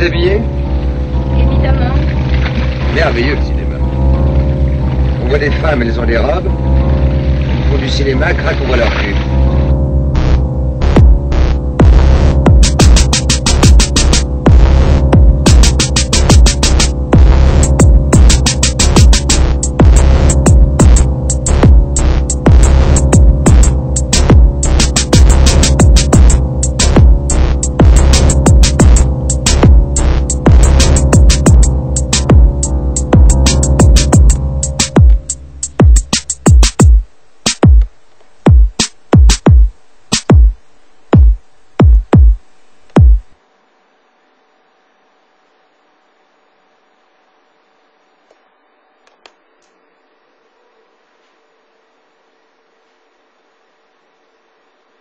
déshabillé? Évidemment. Merveilleux le cinéma. On voit des femmes, elles ont des robes. Ils font du cinéma, crac, on voit leur cul.